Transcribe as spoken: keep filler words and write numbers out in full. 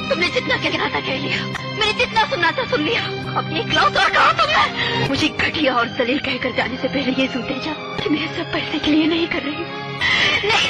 तुमने जितना कहना था कह लिया, मैंने जितना सुनना था सुन लिया। अब एक लौटा कहा तुमने। मुझे घटिया और दलील कहकर जाने से पहले ये सुनते जा कि मैं सब पैसे के लिए नहीं कर रही हूँ। नहीं